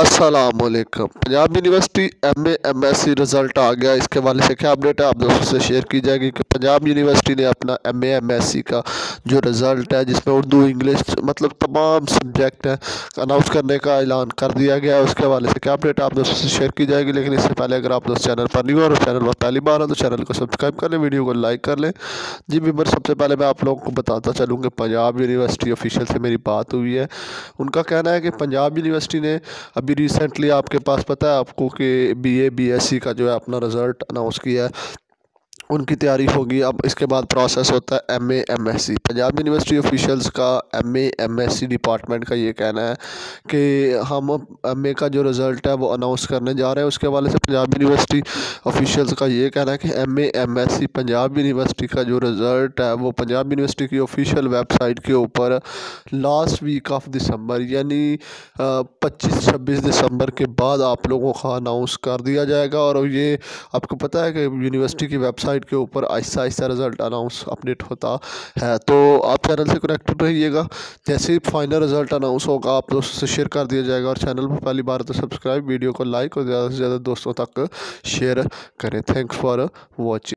अस्सलामुअलैकुम। Punjab university MA MSc result आ गया। इसके वाले से क्या अपडेट है आप दोस्तों से शेयर की जाएगी कि पंजाब यूनिवर्सिटी ने अपना एमए एमएससी का जो रिज़ल्ट है, जिसमें उर्दू इंग्लिश मतलब तमाम सब्जेक्ट हैं, अनाउंस करने का ऐलान कर दिया गया है। उसके वाले से क्या अपडेट है आप दोस्तों से शेयर की जाएगी। लेकिन इससे पहले अगर आप दोस्त चैनल पर न्यू और चैनल पर पहली बार हो तो चैनल को सब्सक्राइब कर लें, वीडियो को लाइक कर लें। जी मेंबर, सबसे पहले मैं आप लोगों को बताता चलूँ कि पंजाब यूनिवर्सिटी ऑफिशियल से मेरी बात हुई है। उनका कहना है कि पंजाब यूनिवर्सिटी ने अभी रिसेंटली, आपके पास पता है आपको, कि बीए बीएससी का जो है अपना रिज़ल्ट अनाउंस किया है। उनकी तैयारी होगी। अब इसके बाद प्रोसेस होता है MA MSc. Punjab university officials का एमए एमएससी डिपार्टमेंट का ये कहना है कि हम एमए का जो रिज़ल्ट है वो अनाउंस करने जा रहे हैं। उसके हवाले से पंजाब यूनिवर्सिटी ऑफिशियल्स का ये कहना है कि एमए एमएससी पंजाब यूनिवर्सिटी का जो रिज़ल्ट है वो पंजाब यूनिवर्सिटी की ऑफिशियल वेबसाइट के ऊपर लास्ट वीक ऑफ दिसंबर यानी 25-26 दिसंबर के बाद आप लोगों का अनाउंस कर दिया जाएगा। और ये आपको पता है कि यूनिवर्सिटी की वेबसाइट के ऊपर Aahista Aahista result announce update होता है, तो आप चैनल से कनेक्टेड रहिएगा। जैसे ही फाइनल रिज़ल्ट अनाउंस होगा आप दोस्तों से शेयर कर दिया जाएगा। और चैनल पर पहली बार तो सब्सक्राइब, वीडियो को लाइक और ज़्यादा से ज़्यादा दोस्तों तक शेयर करें। Thanks for watching.